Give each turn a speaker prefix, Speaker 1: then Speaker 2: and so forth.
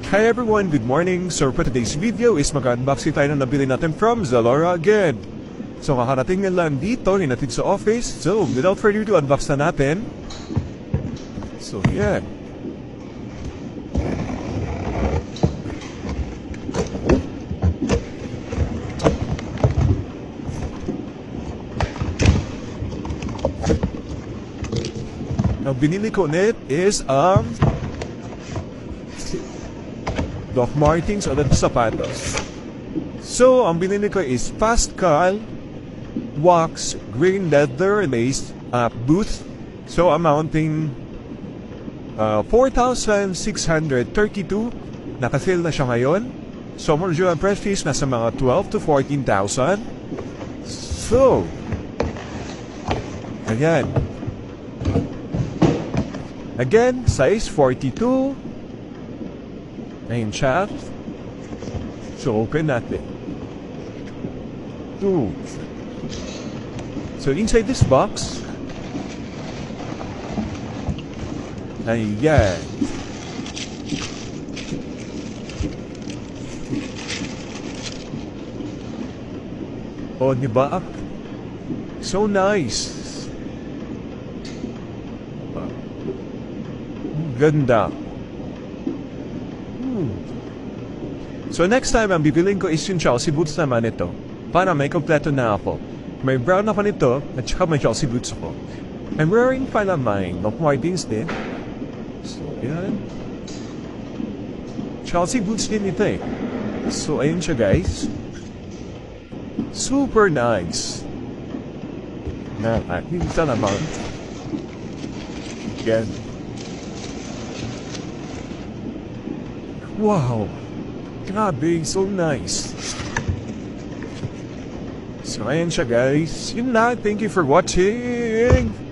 Speaker 1: Hi everyone, good morning. So for today's video is mag-unboxing tayo na nabili natin from Zalora again. So kakarating nga lang dito, hinatid sa office. So without further ado, unbox na natin. So yeah. Now binili ko net is Doc Martens o sapatos. So, ang binili ko is Pascal wax green leather lace boot. So, amounting 4,632. Nakasale na siya ngayon. So, original price is nasa mga 12 to 14,000. So, ayan. Again, size 42. Ayun siya. So, open natin. Ooh. So, inside this box, ayan. Oh, diba? So nice. Ganda. So next time, ang bibiling ko is yung Chelsea boots naman ito. Para may kompleto na ako. May brown ako nito, at saka may Chelsea boots ako. I'm wearing pa naman Doc Martens din. So, yan. Chelsea boots din ito eh. So, ayun siya guys. Super nice. Dito naman. Yan. Wow. Grabe, so nice. So, ayan siya guys. Yun na, thank you for watching.